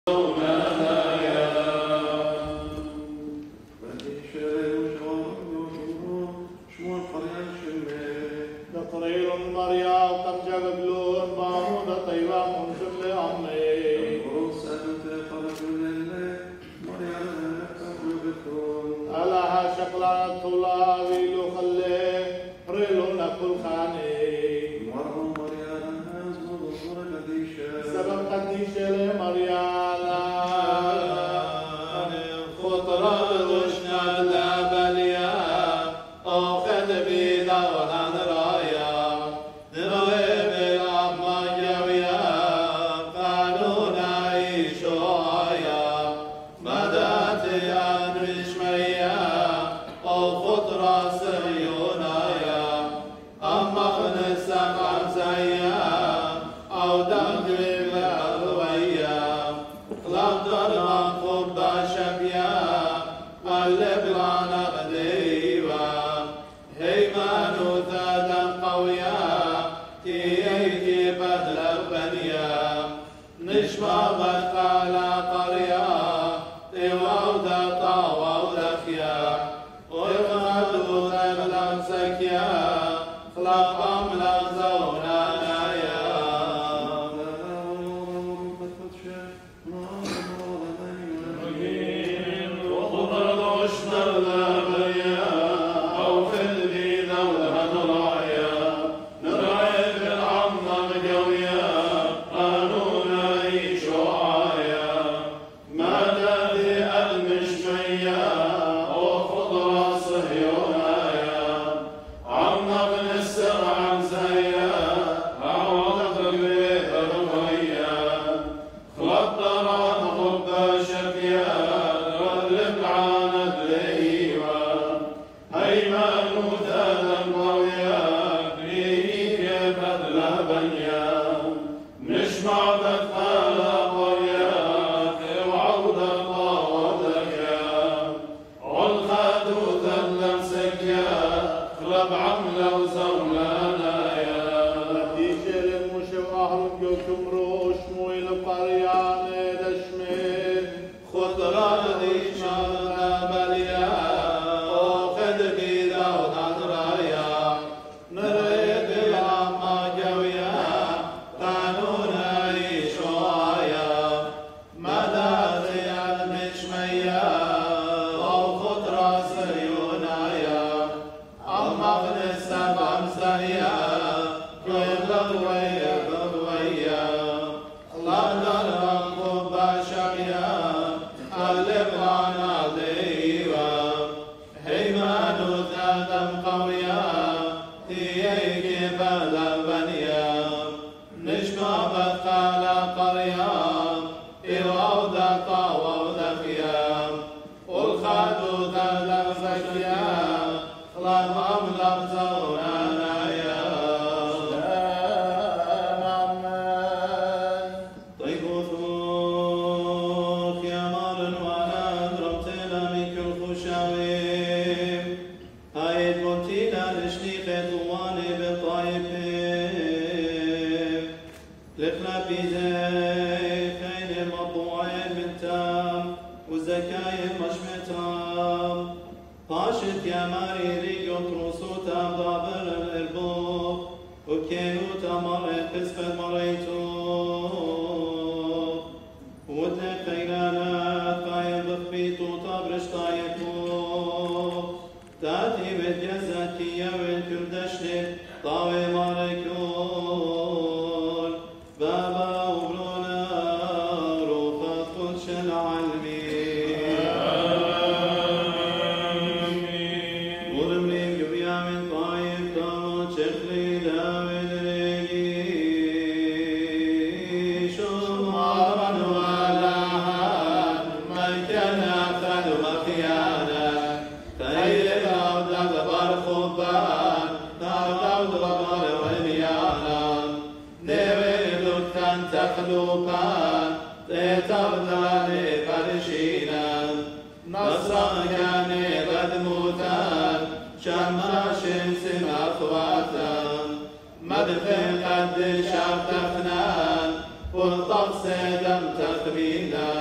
مدفن قد شاف تفنان والطقس دم تقبيلا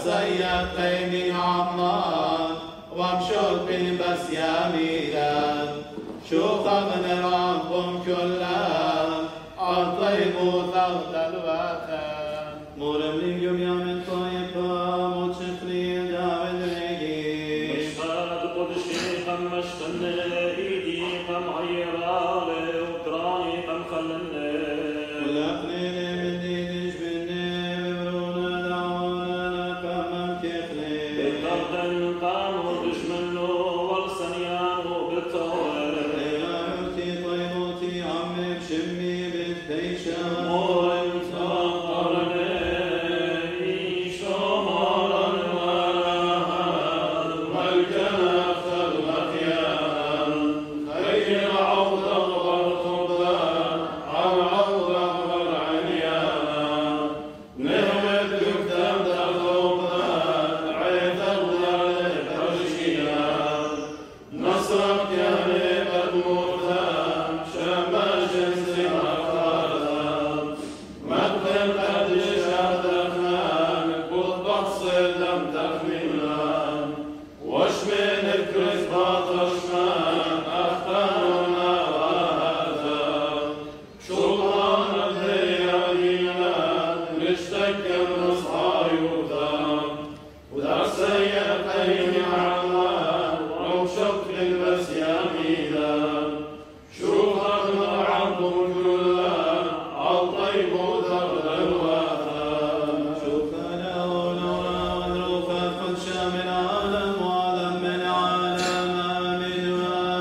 سيقيني عمان وامشط بن بس يمينا شوقا من ربكم كلها عطيبوا ثغد الوثن مرمي يوم من طيبا متشفلي داود ريجي مشهد قدشي قم مشتن ايدي قم عيرالي وقراني قم خلني ولقني من دينش بني ببرونا دعونا كمم كيخلي بالقردن قام ودش منه والسنيان وبالتوالي ليلتي طيبوتي عمي بشمي بالتيشا مورن تقرني شمارا ولهان ملكنا أخذ مخيانا خير عوض أغبر خبان عن عوض أغبر عنيانا نهمة قدام تخوضان عيث الضيال برشيان نصرك يا نيبة موثان شمال شمس مخاذان مثل قد شهدخان قطبة صدم تخمينان واشمن الكريس باطشمان أختاننا وهذا شطان الليالينا نشتك نصحى يوثان وذا سيقين عمان ومشط بالبس يمينا شوفك مرعبكم كلها عالطيب وثغد الوثن شوفنا ونورا ونروفا قد شامل عالم وعالم من عالم آمين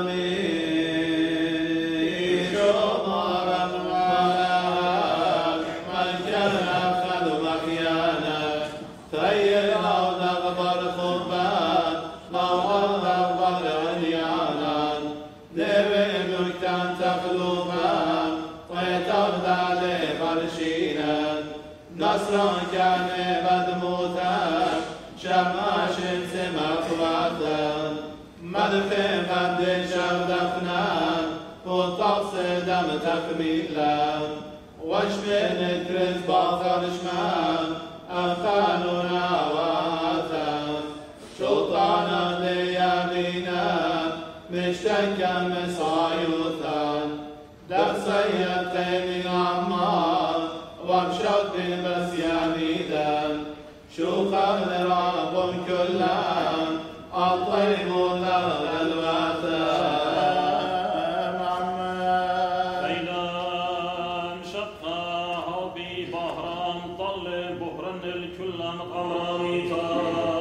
وآمين شمارا ولهان ملكنا أخذ مخيانك خير عود أغبر خبان موعظ أغبر عديانا نبي مكتان تخلوبان ويتغدى عليه برشينا نصرا كان بدموتا شماش سمك وثن مدفن قد شغدفنا وطقس دم تكميلا واشمن الكريس باطل شمان أخاننا وثن شطانا ليامينا مشتكا مصايوثا دقسيا تيمي عمان وامشط بالبس يميدا شوقا لرب كلها الطيب ثغد الوثن فإذا انشق هربي بهران طل بهرا الكل مقرانيتا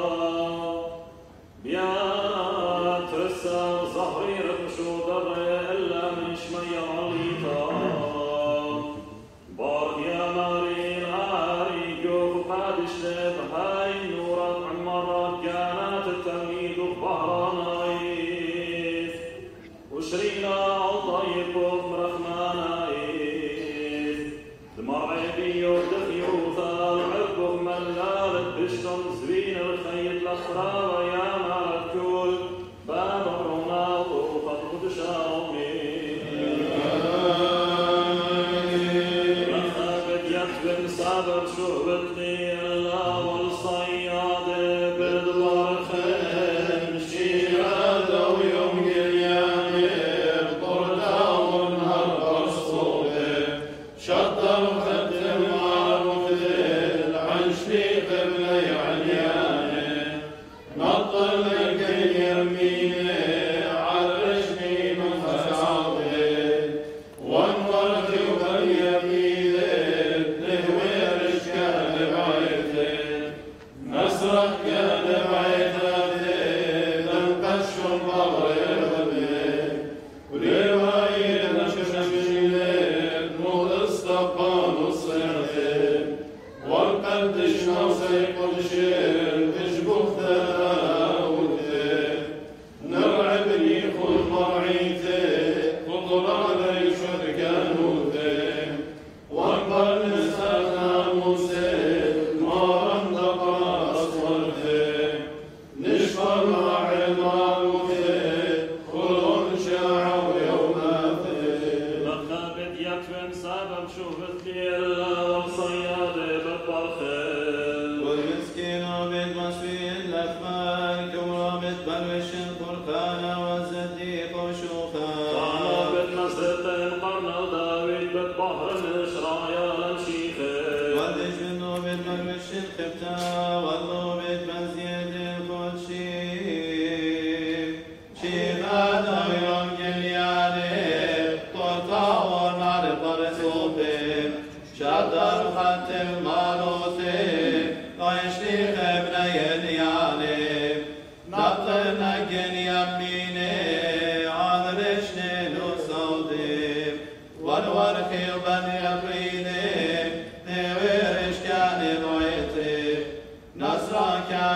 بيات رسا زهري رمشو در إلا من شمي عليتا بارد يا مارين عاري قوف قادش هاي نورات عمرات كانت التمهيد بهران عيث وشرينا عالطيب مرخمان عيث دمرعيبي ودخيوثا العرق ملالت بشتم زبين الخيط الأخرى يا مالكول باب رونالدو قد شاومي رخبت يكبر صابر شعبتني إلا والصياد بدوار خيم شيرادة ويوم قلياني طردا ونهر أرسطوبي شطر وختم عرفذل عن شريف بني علياني نطر لك يرميني عرشني من خساوي وانورك وباليميني نهوي رشكان بعيدي نصرك كان بعيدي ننقش البغر يرغبي ولرواية نشمشيني نور استقام الصيرتي والقلب شنوسي كل شيء تشبه ثلاوتي نرعبني خذ مرعيتي قطراني شركانوتي واكبر نساء ناموسي ما رندق اصورتي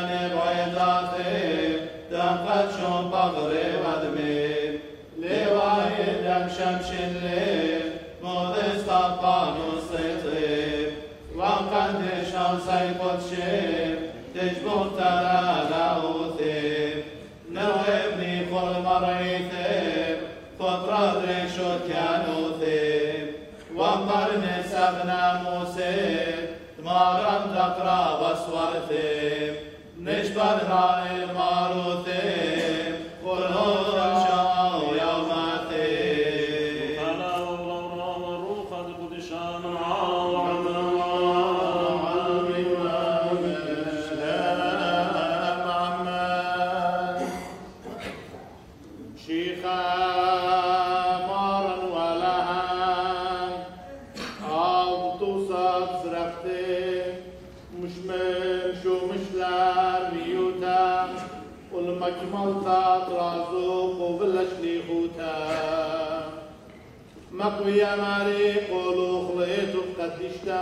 جانب عيداتي دمقت شون بغري ودمي لواي دم شمش الليل مودس طبانو سيطيب وقد شمسي قدشي تجبر ترى لاوثيب نوبني خل مريثيب فطرة ريشوت كانوثيب وانقرني سبنا موسيب تمارن دقرا وسورثيب نشبر رأي الماروثيب قلوب شاو يوماتيب وقال الله والروح القدس من عظم مجملتا ترازوق وبلش لي خوتا مقوية ماري قولو خليتو قدشتا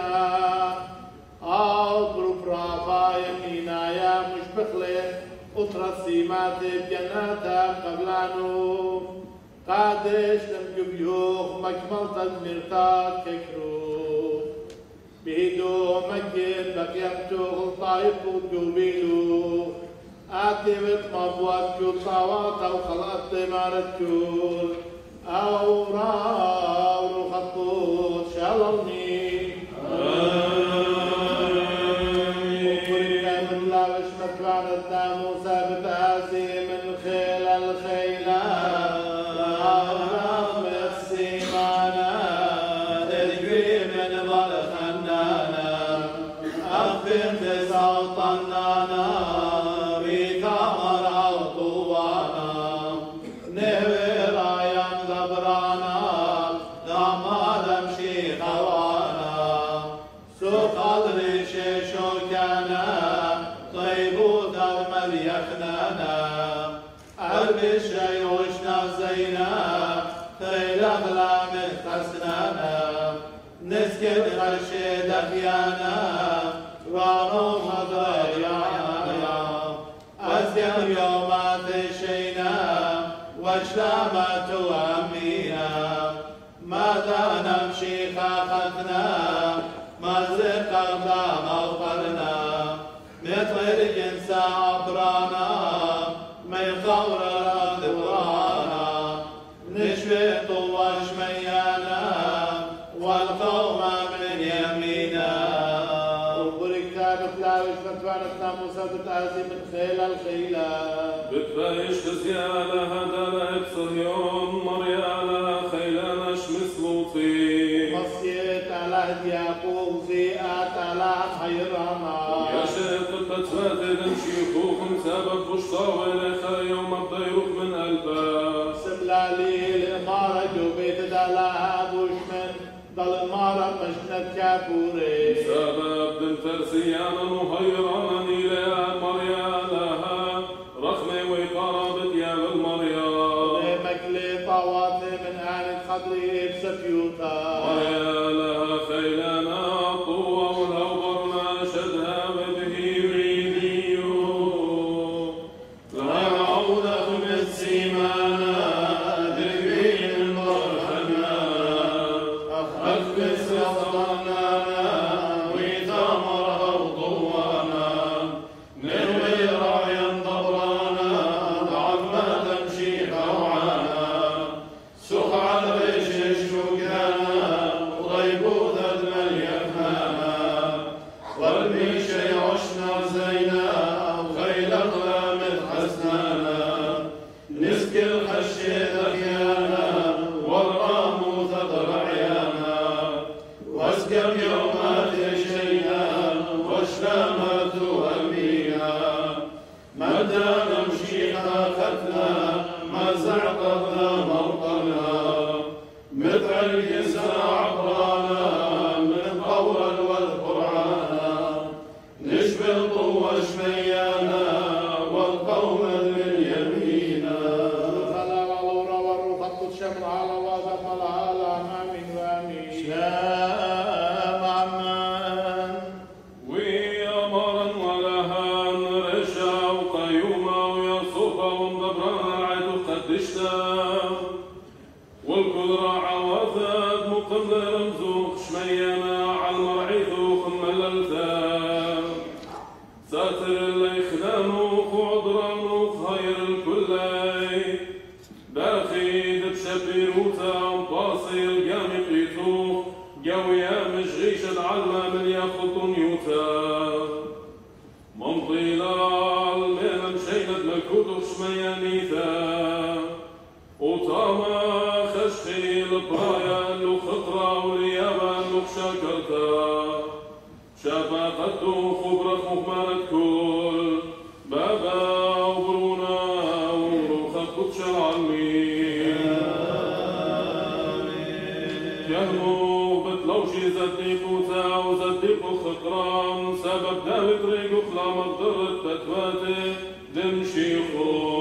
بروب رافا يمينايا مش بخلي وترسيمات بجناتا قبلانو قادش لم يبيوخ مجملتا المرتاد ككرو بهدو مجد بقيمتو غلطايب وجوبيلو آتيت مبوات كل صوات أو خلقت مارت كل أو راو خطوط شالوني وقريب من لا وشمت بعد الداموس بتأسي من خيل الخيلة أو السيمانة تجري من بالخنانة أخفر بصوت النانا الشيء وشنا زينا خيل أغلام خسنانا نسكن غشي دخيانا وروح ضيعنا أزيم يومات شينا وشلامة أمينا ماذا نمشي خافتنا مزق أغلام أوقرنا مثل جنس عبرانا من ثور الأرض ورانا نشوي طوش ميانا والقوم من يمينا وبركة بتلاوش متوانتنا موسى بتعزي من خيل الخيلة بتفايش خزيالة هدالة بصهيون مريالة خيلانة شمس لوطي مصيت على هد يعقوب زيئات على حيرانا يا شيخ الفتفات شيخوكم سبب بشطاوي لخا يوم الضيوخ من ألفا سبلالي الإمارة جوبيت دالها بوشمن ضل إمارة مجنة كابوري سبب دم فرسيانا مهيرانا نيلها مريالها رخمي وقرابت يا بالمريال مكلي طوافي من آل خضري بسفيوتا مريالها خيلانا طوى والأوبرنا شدها وبه يريديو لا عودة من سيمانا ذكرين المرحمة أخبس يصرنا ويتامرها وطوانا اللي خلانوخ وعذرانوخ خير الكلي باخي بشبيروتا وطاسي القامي قيتوخ قويا مشغيش العلمة من ياخذ نيوتا ممطيلا الميلا مشيلة مكوت وشميانيثا وطاما خشخي البرايا لو خطرة وليابا لو شاكرتا شابا قدو خبرة مهمانة كل بابا وبرونا وروخة قدش العالمين كهمو بتلوشي زديقوتا وزديقو خطران سبب داوي طريقو خلا مقدرة تتواتي دمشيخو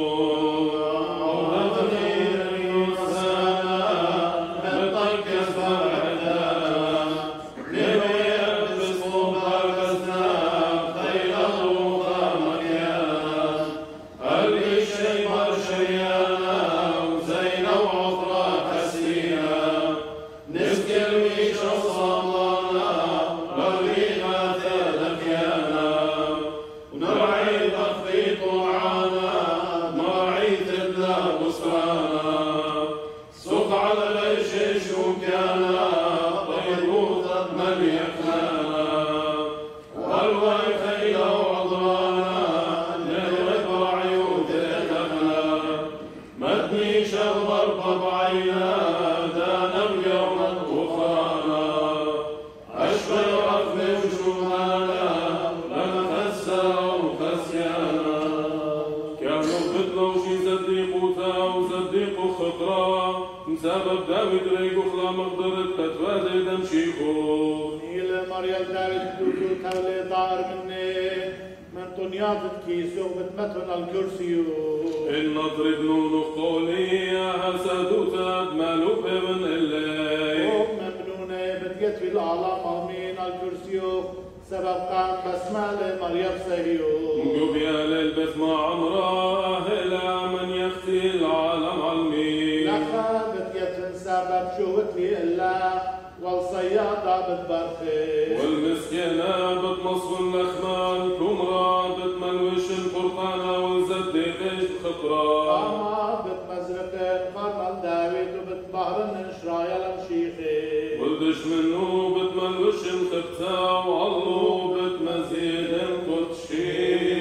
سبب داوي دريقو خلا مقدرة تتوازي دمشيخو إلى مريم دارت دوتو تولي دار مني من دنياتك كيسو بتمتن الكرسيو إن نضرب نونو قولي هسادوتا دمالو بمن اللي وممنونة بتجت في الأعلام من الكرسيو سبب كان بسمة مريم سهيو قبيا للبث مع عمرا أهلا من يختي العالم علمي سبب شوت لي إلا والصيادة بتبرخي والمسكينة بتمصف اللخمة الكمرة بتملوش القرطانة والزديقش خطرة أما بتمزرقين قرن داويد وبتبهرن شرايا لمشيخي والدش منه بتملوش الخبتة والله بتمزيد القدشي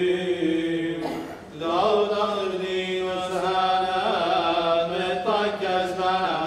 داود أغني وسهانا متكز مع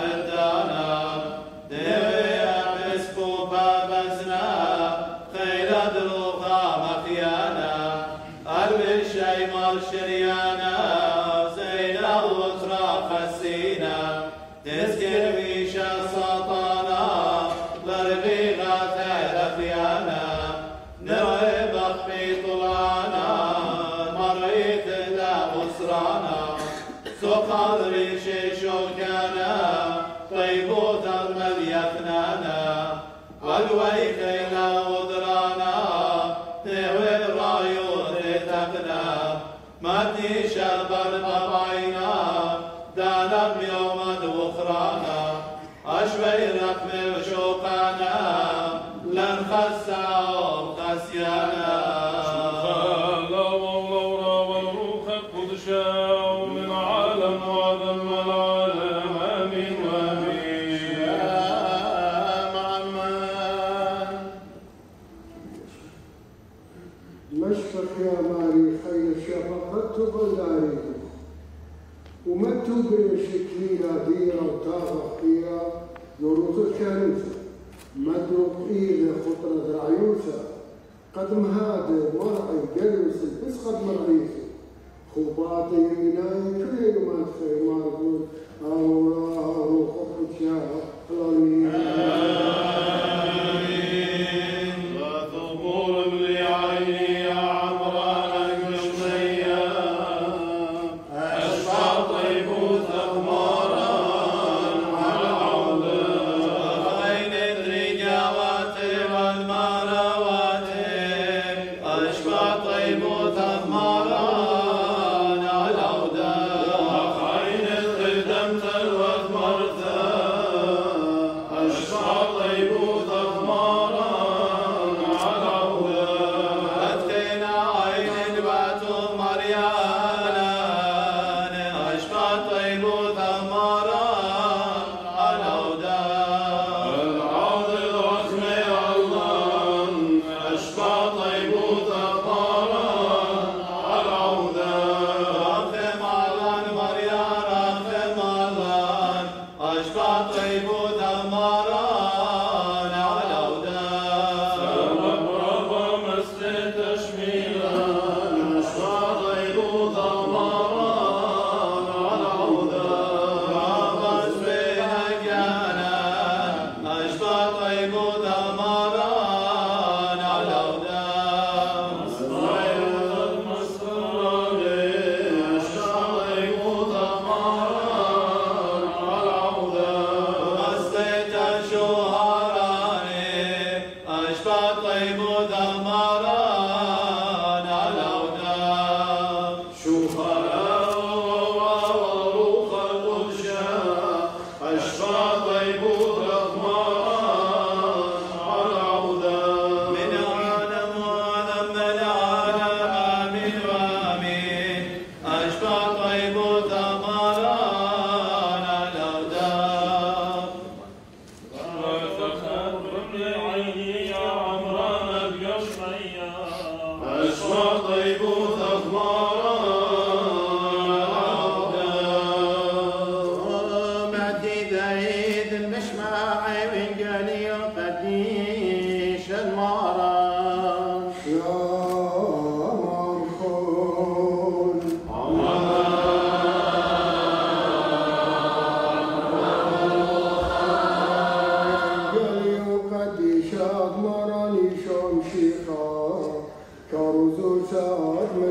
شريانا زينا وخرا خسينا تذكر ويشا سطانا لربيغا تهرفيانا نوي بخبي طلانا مريت دا مصرانا سقال ريشي شوكانا طيبوت المليفنانا والويخينا وضرانا نوي الرايو تتقنا ماتي شربر طبعينا دانم يوما وخرانا أشوي رقم وشوقانا لن خسعوا خسيانا لا والله والروح القدشا ومن عالم وذم العالم آمين وآمين مشفق يا ماري خير شفقت بلاري ومتوا بشكلينا ديرا وطابق فيها نروط الكنيسة مدروك إيدي خطرة العيوسة قدم هذا مرعي جلوس بس قد مرعيسة خباطي يميناي كل يوم خير ماركون الله روح الشاء وثبور لعيني يا عمران المشمية أشفع طيب ثمارا على عودة بين الرجاوات والمروات أشفع طيب ثمارا على عودة خين الخدمة والمرثى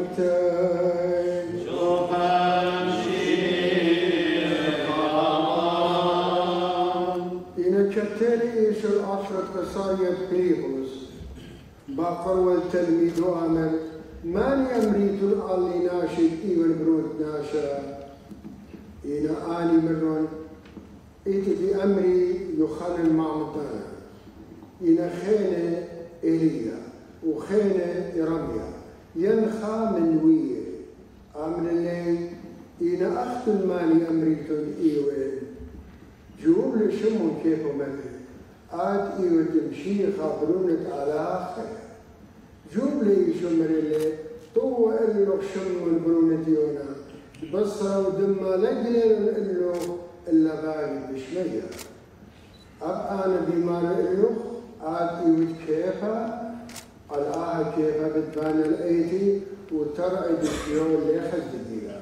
متى إن كتالي إيش العشرة قصارية بريبوس باقر والتلميذ آمن من يمريد الألي ناشد إيوان برود ناشا إن آلي مرون إيتي بأمري يخان المعمدان إن خينة إيليا وخينة إرميا ينخى من وير آمن الليل إن أخت المالي أمريكا إيوان جوب لشمون كيفو ملي آت إيوة تمشي خابرونت على خير جوب لي شمر اللي طوى إلو شمون برونت يونا بصروا دما لقلل إلو إلا باقي بشمية أبقى أنا بمال إلو آت إيوة كيفا الآها كيفا بتبان الأيدي وترعد الشيون اللي يخزديها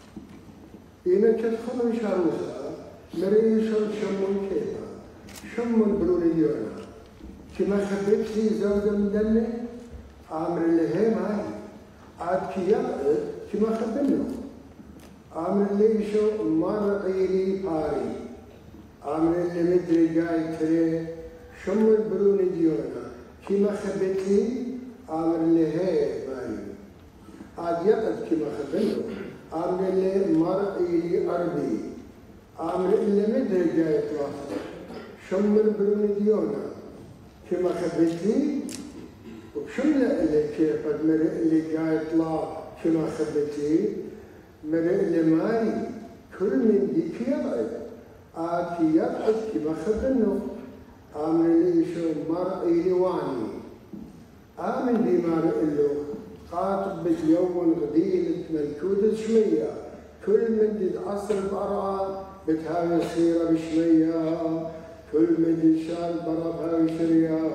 إنا كتخلوا شاروسا مريشون شمون كيفا شمون برونيونا كما خبرت لي زوجة من دمي عامر اللي هي معي عاد كي يقعد كما خبرنا عامر اللي شو مر عيني باري عامر اللي مدري جاي تري شمون برونيونا كما خبرت لي عامر اللي هي معي عاد يقعد كما خبرنا عامر اللي مر عيني أربي عامر اللي مدري جاي تلاحظ شمل برونيديونا كما خبتلي وشمل اللي كيف مرء اللي جاي يطلع كما خبتلي مرء اللي ماري كل من ديك يقعد عاد كي يقعد كما خبنه عامل اللي يشوف مرء يواني آمن دي مارء له قاطب باليوم غديل ملكود شوية كل من دي العصر برا بتهاوي السيرة بشمية كل من دي شال برا بهاوي شريا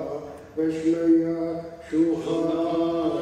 بشمية شوخا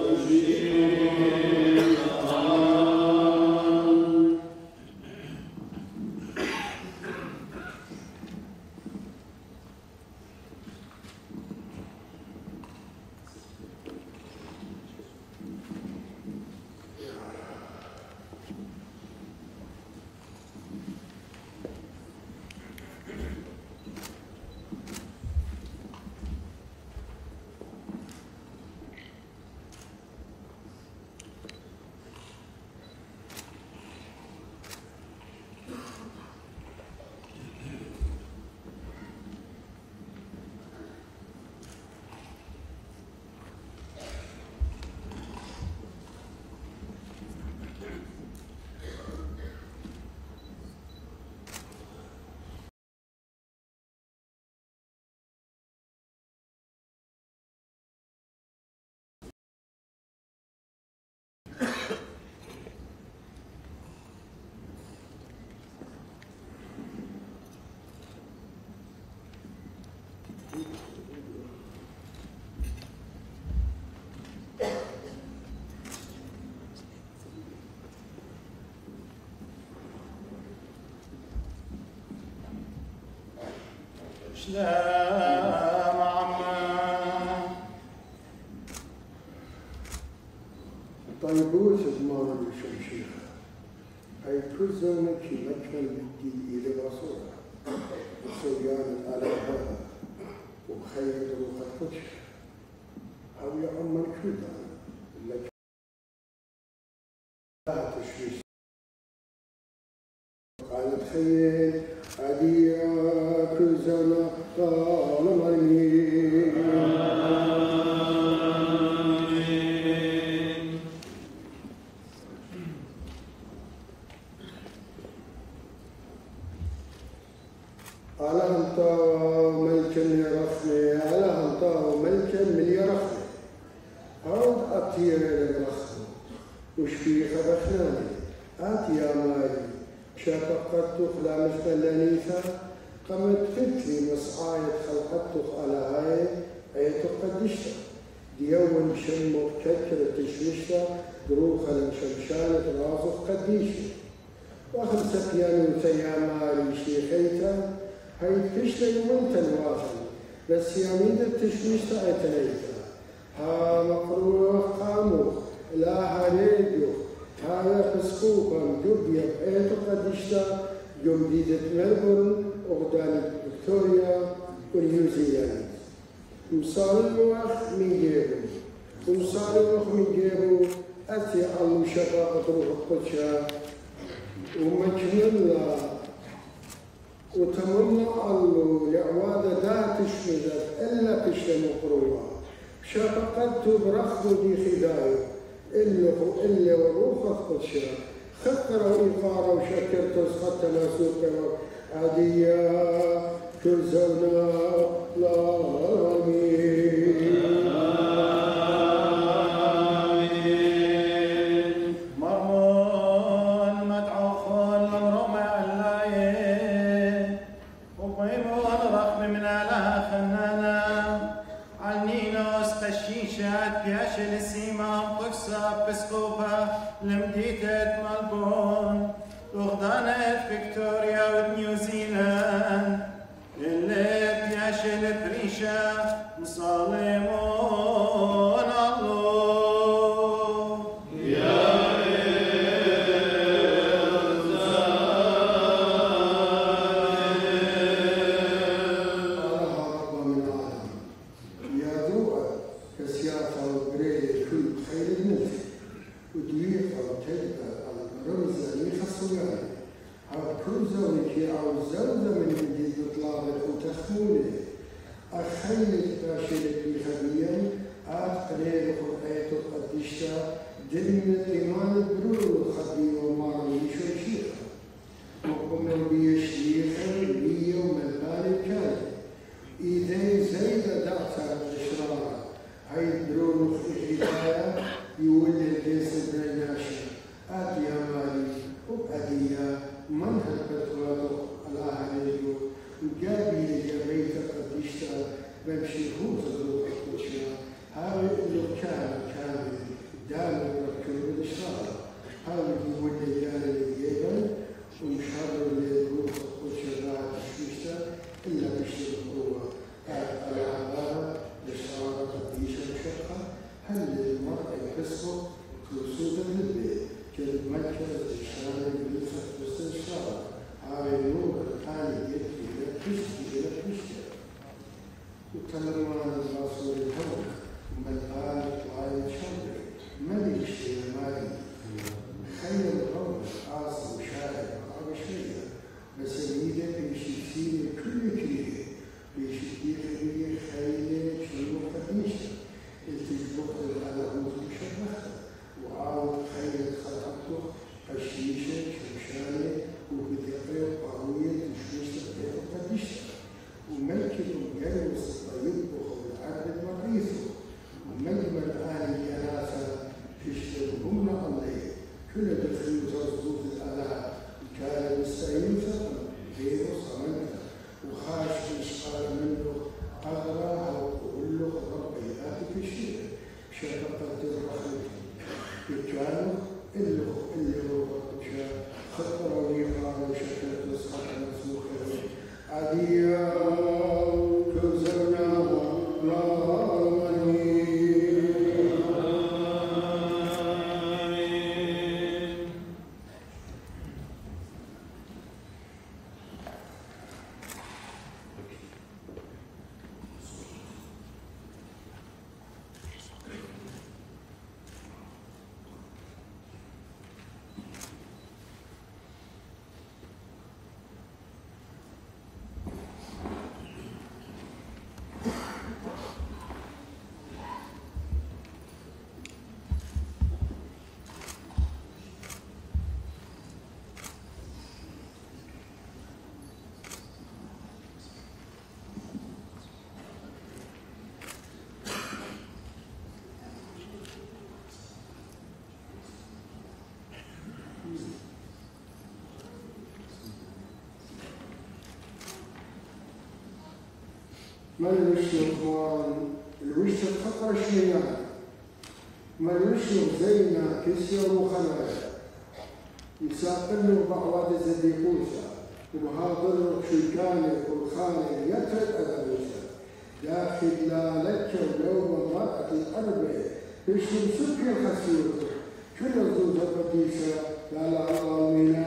سلام عما طيبوس زمان الشمشيخة أي كل زمن كي مكان بدي إلى رسولها وصيان الألهة وخير وخطش أو يعم الكلدة لك لا تشويش قالت خير عديا كل زمن قال مرمي على هنطا ملكا يرخني على هنطا ملكا من يرخني عود أطير للرخن وش في خبخناني آت يا مالي شافقت خلا مستلانيثا قمت فتلي مصعاية خلقتك على هاي أي تقدشتا ديون شمو كتر تشمشتا دروخا لمشمشانة راسخ قديشة وخمسة بيانو يا مالي شيخيتا هاي تشتري وانت الواصل بس ياميدة تشمشتا ايتنيتا ها مقروح قاموخ لا هاريديو هذا بسكوبا جوبيا بأيتو قدشتا جمديدة ملبورن أغدان فيكتوريا ونيوزيلاند مصالوخ من جيبو ومصالوخ من جيبو أتي على شفاء روح القدشة ومجنلا وتمنى الله لعوادة ذات شمدت إلا كشتم قروها شفقت برخض دي خداية إلا وروح القدشة خطر وإقارة وشكرت وسخطت ناسوك عادية كل زونا لامين مرمون مدعوخون ممرومة اللايين وقيمون رقم من آلها خنانا عنينوس قشيشات بياش السيما طقسة بسكوبة لمديتة ملبون وغدانة فيكتوريا ونيوزيلاند اللي بياش البريشة مصالمون الله يا من يشلخوان الوش الخطر شميان من يشلخ زينا كسير وخلايا يساقلوا بعواد زديقوسا ومهاضر شيكاني والخاني يترك أدوسا داخل لا لك ولو مرأة الأربع بشم سكي الخسير كل الزوجة القديسة لا لا من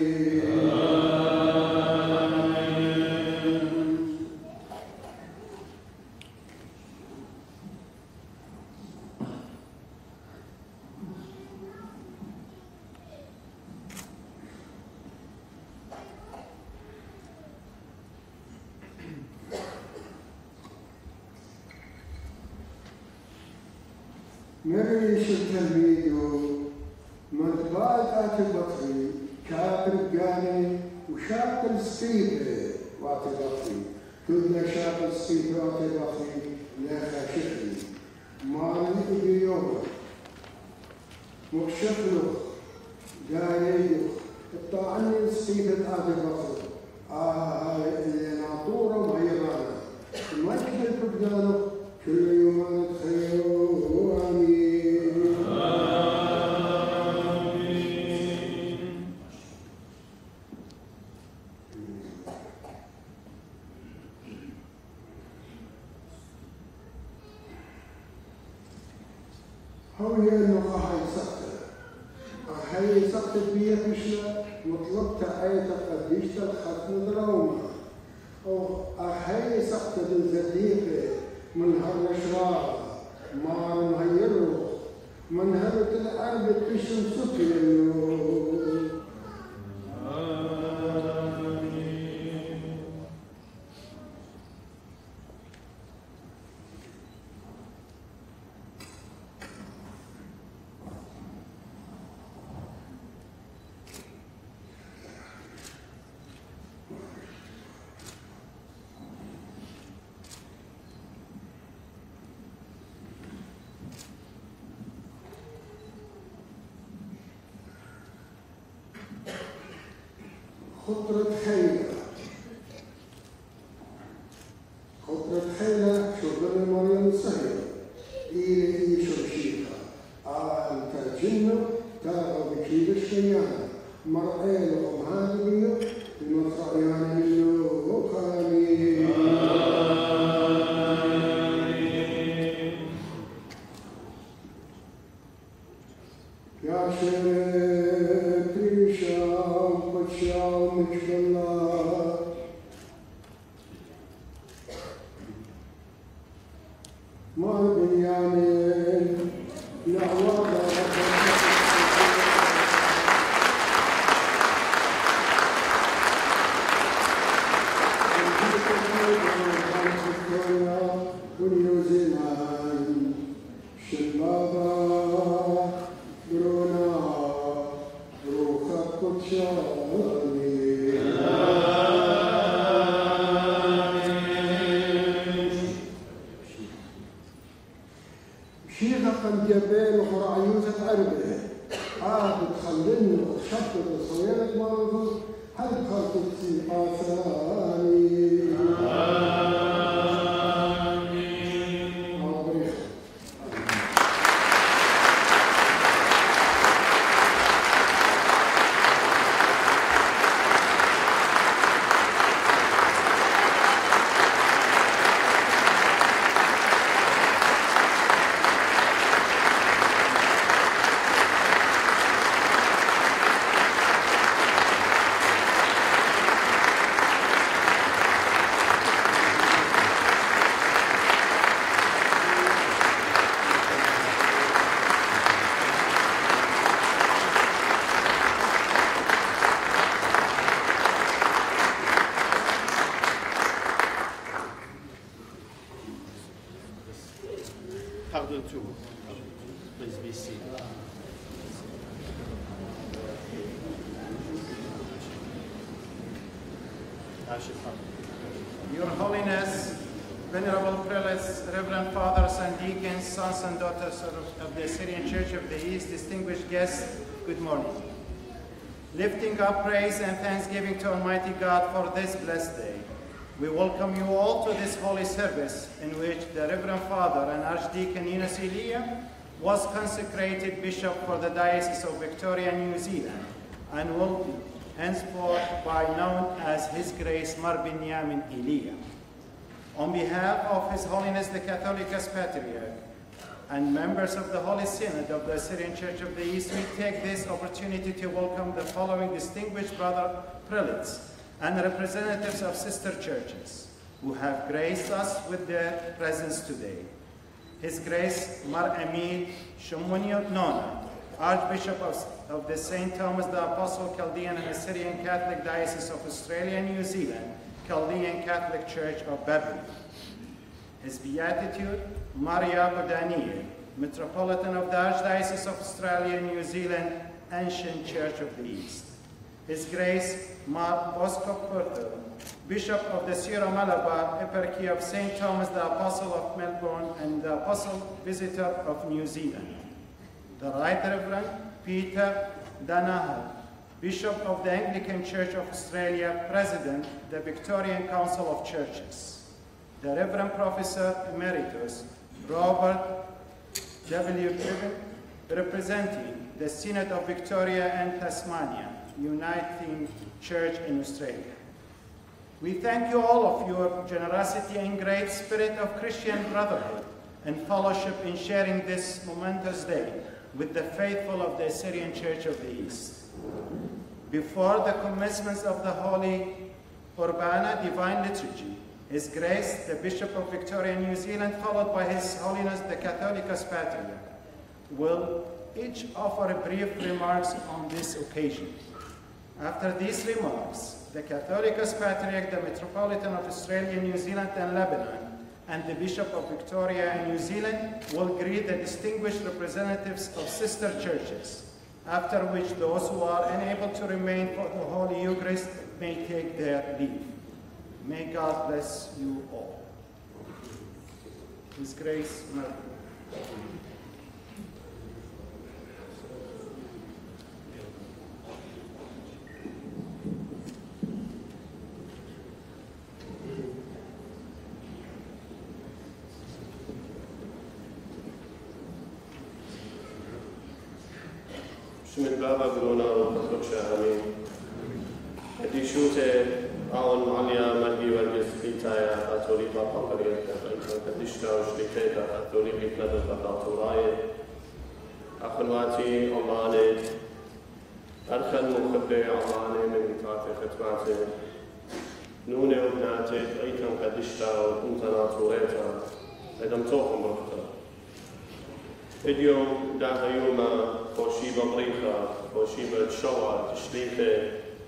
مريش التلميذ مدبات البطري شاطر جاني وشاطر سقيفه واعتباطي كلنا شاطر سقيفه واعتباطي لا خاشخي ما نقضي يوم مكشفله جايده الطاعني سقيفه واعتباطي هاي اللي ناطوره وهي رانا المجد الفقدانه كل يوم نتخيل هي النقاهة هي سقطت بيا كشلة وطلبت عيتك قديشت الختم دراومة أو هي سقطت الزديقة من هالرشرار ما نهيره من هرت الأرض تشم سكر خطرة خيلة شغل مريم سهل إيه شرشيخة أنت الجنة تاغى بكيل الشيانة مرأي لهم هذه المطرعيان منه وقامي يا شيخ ريشام بشام مجبلا مار بنيامين لعوضة ونيوزيلاند شبابا برونا روخا قدشاني شيخة قد جبال وخرعيوزة عربة بتخللني وتشطر الصويرة مرضو هل خلطت في آثاني Please be seated. Your Holiness, Venerable Prelates, Reverend Fathers and Deacons, sons and daughters of the Assyrian Church of the East, distinguished guests, good morning. Lifting up praise and thanksgiving to Almighty God for this blessed day, we welcome you all to this holy service in which the Reverend Father and Archdeacon Enos Elya was consecrated Bishop for the Diocese of Victoria, New Zealand, and will be henceforth by known as His Grace Mar Benyamin Elya. On behalf of His Holiness the Catholicos-Patriarch, and members of the Holy Synod of the Assyrian Church of the East, we take this opportunity to welcome the following distinguished brother prelates and representatives of sister churches who have graced us with their presence today. His Grace Mar Benyamin Elya, Archbishop of the St. Thomas the Apostle Chaldean and Assyrian Catholic Diocese of Australia and New Zealand, Chaldean Catholic Church of Beverly. His Beatitude, Maria Bodanier, Metropolitan of the Archdiocese of Australia and New Zealand, Ancient Church of the East. His Grace Mar Bosco Porter, Bishop of the Sierra Malabar Eparchy of St. Thomas the Apostle of Melbourne and the Apostle Visitor of New Zealand. The Right Reverend Peter Danaher, Bishop of the Anglican Church of Australia, President, the Victorian Council of Churches. The Reverend Professor Emeritus Robert W. Griffin, representing the Synod of Victoria and Tasmania, Uniting Church in Australia. We thank you all of your generosity and great spirit of Christian brotherhood and fellowship in sharing this momentous day with the faithful of the Assyrian Church of the East. Before the commencement of the Holy Urbana Divine Liturgy, His Grace, the Bishop of Victoria, New Zealand, followed by His Holiness, the Catholicos-Patriarch, will each offer brief remarks on this occasion. After these remarks, the Catholicos-Patriarch, the Metropolitan of Australia, New Zealand, and Lebanon, and the Bishop of Victoria and New Zealand will greet the distinguished representatives of sister churches, after which those who are unable to remain for the Holy Eucharist may take their leave. May God bless you all. His Grace, Melbourne. بسم الله برونا وبركة آمين. Adishute aun Malia Magi Vergis Pitaya Catholica Patriarca Kadishta Shliketa Catholica Platurae Akhwati Amane Arkan Mukhabbe Amane من Kate Khatmate Nune Ubnate Aitan Kadishta Untanatureta Edam Tokum Rukta اليوم دعها يوم خوشيبة مريخة خوشيبة شوى تشليخة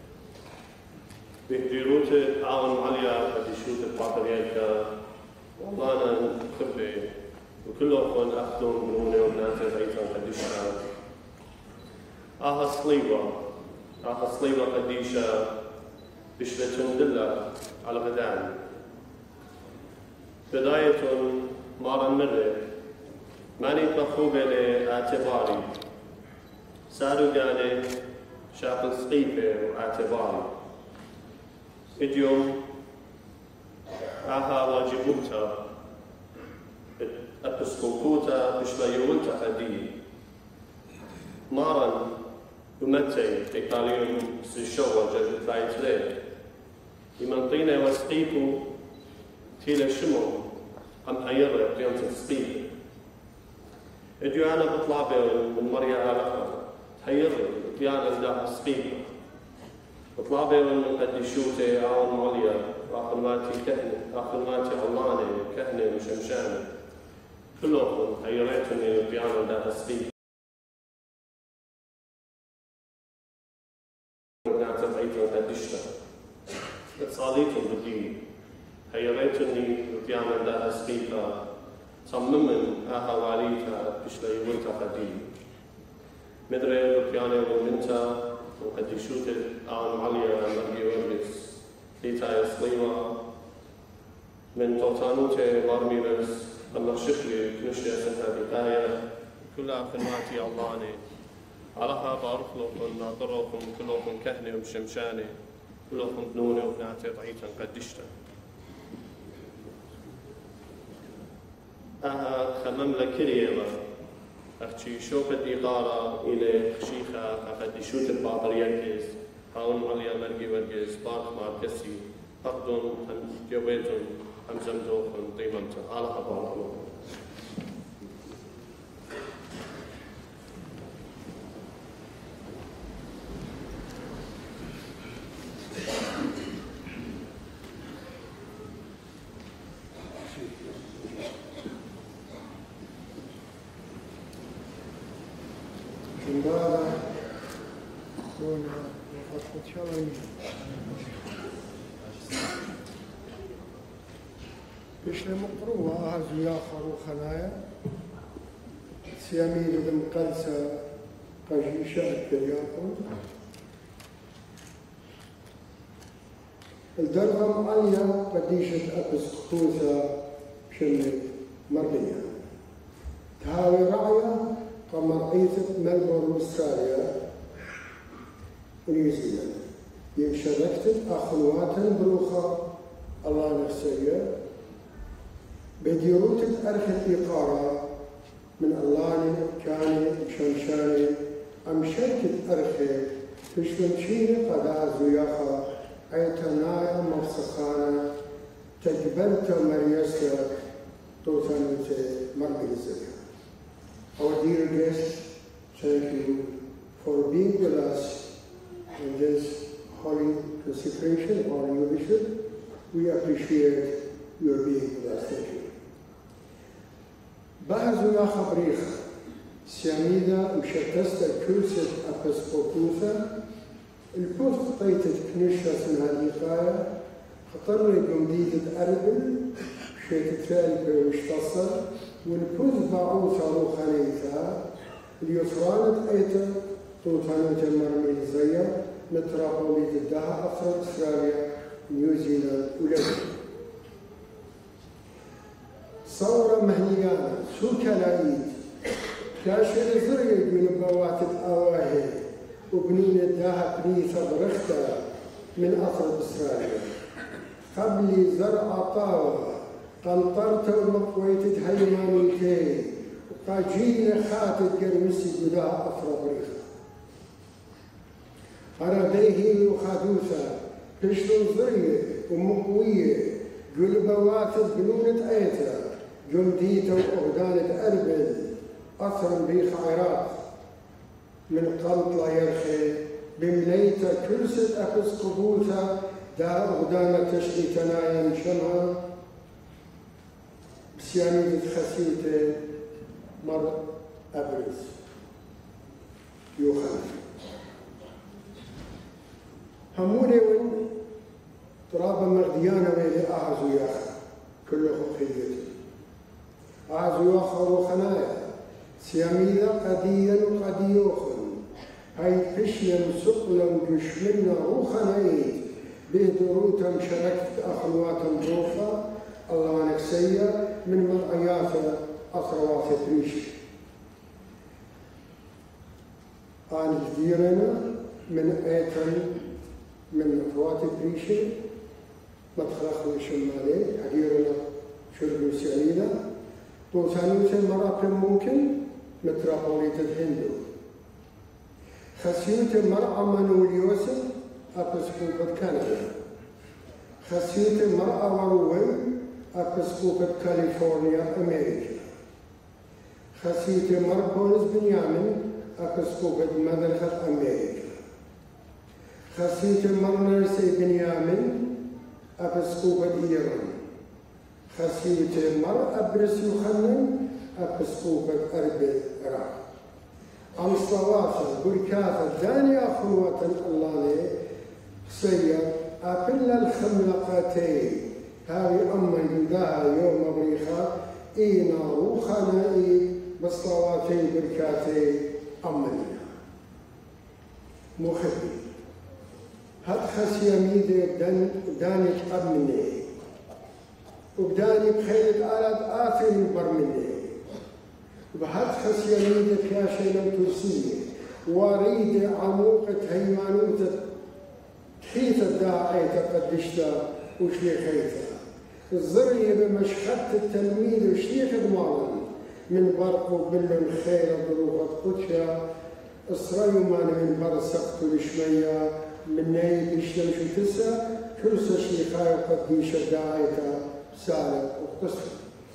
بهديروت عاون عليا بديشوت البطريالكا والله أنا خبي وكل أخوان أخدم منوني وبناتي غيثا قديشة آها صليوة قديشة بشلة دلة على غدان بداية مارا مرة ماني مفهومة لاعتباري سارو قالي شاقل سقيفة واعتباري اليوم آها واجبوتا أبسكوكوتا بشبيونتا قدي مارا يمتي إقاليون سيشوة جلد بايتلي يمنطينا وسقيفو تيلا شمو أم هيرا بيوم تسقيفة إديانا بطلابة من مريا علاقة تحيري إديانا لها سقيمة بطلابة من قديشوتي عون ماليا آخر ماتي كهنة آخر ماتي علانة كهنة وشمشانة كلهم حيريتني إديانا لها سقيمة نعتب عيتنا قديشتا اتصاليتهم بالدين حيريتني إديانا لها سقيمة صممن واليتا بشلي ويتا قديم مدري لبياني ومنتا وقديشوت آن عليا مرجيورغس ليتا سليوا من توتانوتي مارميرس أما شخلي كنشي أسنها بقايا كلها خدماتي اللاني علىها بارك لكم ناظركم كلكم كهني ومشمشاني كلكم بنوني وبناتي ضعيفا قدشتا خمملة كريمة أختي شوكة إغارة إلى خشيخة قدشوت البابريكيز هاون عليا مرقي ورقيز بارك ماركسي أقدم هم جويتم هم زمدوكم طيبمت علىها بارك لكم هنا وقد شغلني بشل مقروة هزو ياخر وخنايا سياميدا مقلسة قجيشة الترياقون الدرغة معليا قديشة أبسقوثة شمل مربنيا تهاوي رعية قمرعيثة ملبورن أستراليا ونيوزيلندا يشاركت أخوات بروخة الله نفسية بديروت أرخ الإقارة من الله كان شمشاني أم شركة أرخي تشمشيني قد زياخة أيتنايا مفسخانا تجبرت مريسة توثانوت مرقزة. Our dear guests, thank you for being with us in this holy consecration of our new bishop. We appreciate your being with us. Thank you. بعض خبريخ سياميدا مشتست الكرسي أبسقوطوثا البوث طيتت كنشة من هالإقاية خطر جمديدة أربل شيت تالي وشتصر والبوث باعوثا روخانيثا اليسرانة أيتا توتانو جمرمي زيا متراقولي الدها أفرق أستراليا نيوزيلاند ولبنان صورة مهنيانة سو كلايد كاشر زرية من بواتد أواهي وبنين الدها بنيثة برختا من أفرق أستراليا قبل زرع طاوة قنطرت ومقويتد هيمانيتي وقاجين خاتد قرمسي قدها أفرق بريخة أرديه وخادوثا بشتو زرية ومقوية قلبواتد بنونة أيتا جمديته وأغدانة أربل أثر بريخ عراق من قلط لا يرخي بمليته كرسة أفس قبوثا دا أغدانة تشريتنا ينشمها بسياميدة خسيته مر أبرز يوخان هموني ون ترابا مغديانا ويلي أعزو ياخا كله خيته أعزو ياخا وخنايا سياميدا قديا وقديوخن هاي بشيا سقلا جشمنا وخنايت بهدروتا شركت أخواتا بروفا الله نكسيا من مرعياتا أخوات بريشي آن جديرنا من أيتن من أخوات بريشي مدخلنا الشمالي حديرنا شرق سياميدا توسانوتا مرأة ممكن متراقولية الهندو خسيوتا مرأة منوليوسا أبسقوبة كندا خسيوتا مرأة وروي أبسقوبة كاليفورنيا أمريكا خسيوتا مربونس بنيامين أبسقوبة مدرخة أمريكا خسيوتا مرنرسي بنيامين أبسقوبة إيران خسيوتا مر أبرس يخنن أبسقوبة أربل إراق أمصلواتا بركاتا داني أخوة الله سيا أبل الخملقتين هاي أما يداها يوم بريخا إينا روخنا بصلواتين بركاتين أمنينا مخبي هاد خسياميدة داني أمني وبداني بخيلة آلات آخر برمني وبهاد خسياميدة كاشينا ترسية وريدة عموقة هيمانوتة حيث الداعية قدشتا وشليخيتا الزرية بمشخة التلميذ وشليخ دماغا من برق وبل خير ظروفة قدشا إسرايومان من برسقت الشمية من نايب الشمس تسا كرسة شليخاي وقديشة داعية سالة وقصة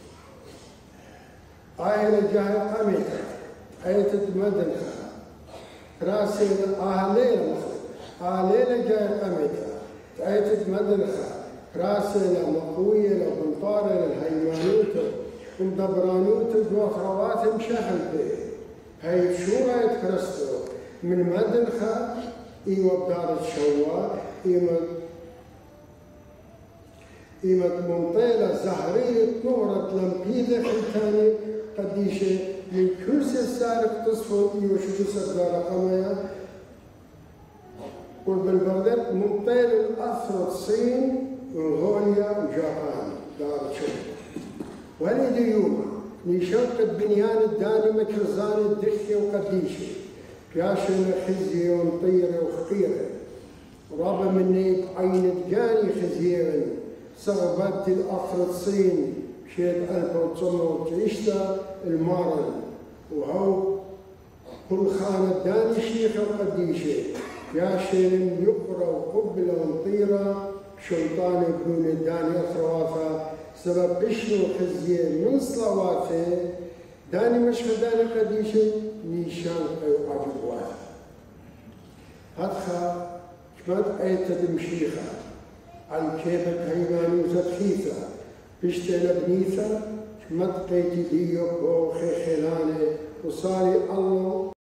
آية جاهل قامتا آية مدنخة راسي آهلين آليلة جاهل قامتا آية مدنخة راسي مقوية لبنطارة للهيمانوت ومدبرانوت وخروات مشاهل به هاي شورة كرستو من مدنخة إيوة بدار الشواء إيمت منطيلة زهرية نورة لمبيدة ختاني قديشة من كرسي السارق تصفر إيوة شو سردار قمايا وبالبغداد منطيل الأثر الصين ومنغوليا وجابان دار الشواء وهذه يوم نشاط البنيان الداني مكرزان الدخية وقديشة كاشن خزية ومطيرة وخقيرة ورابا مني بعين دقاني خزيرة صغبت الأخر الصين شيت 1900 المارن وهو كل خانة داني شيخة وقديشة كاشن يقرأ وقبلة ومطيرة شلطان يكون الداني أثروافا سبب إشنو خزية من صلواته داني مش داني قديشة نيشان عجب واحد هدخا كمات آية تمشيخة عن كيبة هيماني وزدخيثة بشتنا بنيثة كمات قيتي ديوك وخي خلاني وصاري الله